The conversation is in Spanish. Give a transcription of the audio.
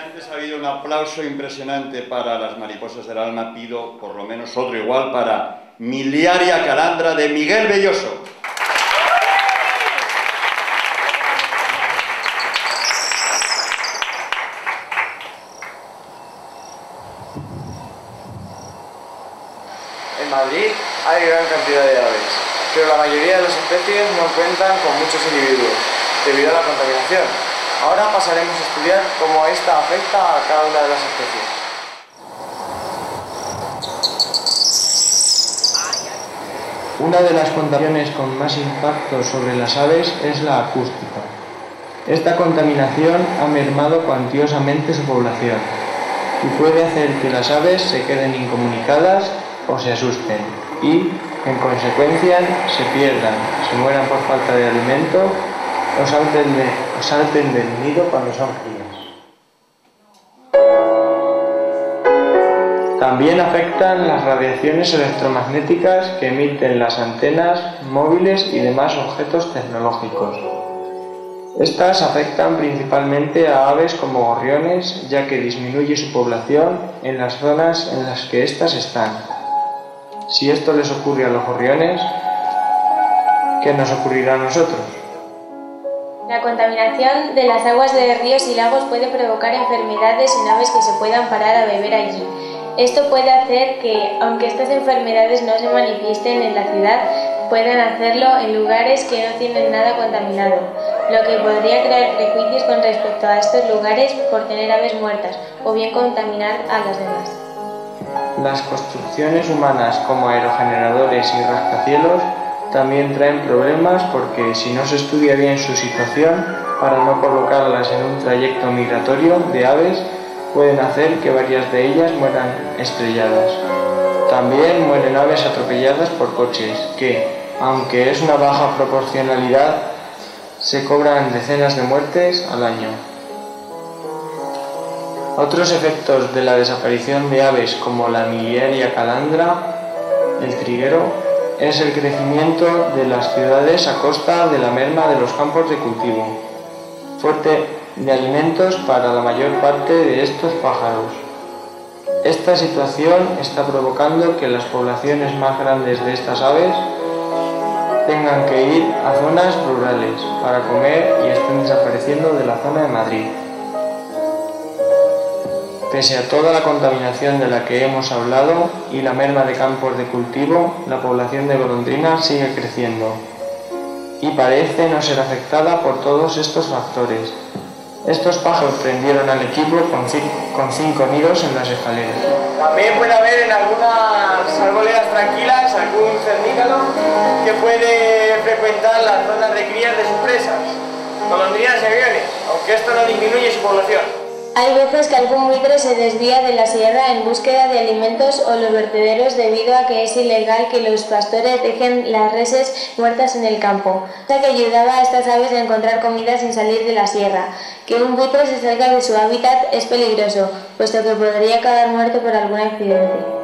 antes ha habido un aplauso impresionante para las mariposas del alma, pido por lo menos otro igual para Miliaria Calandra de Miguel Belloso. En Madrid hay gran cantidad de aves, pero la mayoría de las especies no cuentan con muchos individuos, debido a la contaminación. Ahora pasaremos a estudiar cómo esta afecta a cada una de las especies. Una de las contaminaciones con más impacto sobre las aves es la acústica. Esta contaminación ha mermado cuantiosamente su población y puede hacer que las aves se queden incomunicadas o se asusten y, en consecuencia, se pierdan, se mueran por falta de alimento o salten del nido cuando son crías. También afectan las radiaciones electromagnéticas que emiten las antenas, móviles y demás objetos tecnológicos. Estas afectan principalmente a aves como gorriones, ya que disminuye su población en las zonas en las que éstas están. Si esto les ocurre a los gorriones, ¿qué nos ocurrirá a nosotros? La contaminación de las aguas de ríos y lagos puede provocar enfermedades en aves que se puedan parar a beber allí. Esto puede hacer que, aunque estas enfermedades no se manifiesten en la ciudad, puedan hacerlo en lugares que no tienen nada contaminado, lo que podría crear prejuicios con respecto a estos lugares por tener aves muertas o bien contaminar a las demás. Las construcciones humanas como aerogeneradores y rascacielos también traen problemas porque si no se estudia bien su situación para no colocarlas en un trayecto migratorio de aves, pueden hacer que varias de ellas mueran estrelladas. También mueren aves atropelladas por coches que, aunque es una baja proporcionalidad, se cobran decenas de muertes al año. Otros efectos de la desaparición de aves como la Miliaria calandra, el triguero, es el crecimiento de las ciudades a costa de la merma de los campos de cultivo, fuente de alimentos para la mayor parte de estos pájaros. Esta situación está provocando que las poblaciones más grandes de estas aves tengan que ir a zonas rurales para comer y estén desapareciendo de la zona de Madrid. Pese a toda la contaminación de la que hemos hablado y la merma de campos de cultivo, la población de golondrinas sigue creciendo y parece no ser afectada por todos estos factores. Estos pájaros prendieron al equipo con 5 nidos en las escaleras. También puede haber en algunas arboledas tranquilas algún cernícalo que puede frecuentar las zonas de crías de sus presas, golondrinas y aviones, aunque esto no disminuye su población. Hay veces que algún buitre se desvía de la sierra en búsqueda de alimentos o los vertederos debido a que es ilegal que los pastores dejen las reses muertas en el campo, cosa que ayudaba a estas aves a encontrar comida sin salir de la sierra. Que un buitre se salga de su hábitat es peligroso, puesto que podría acabar muerto por algún accidente.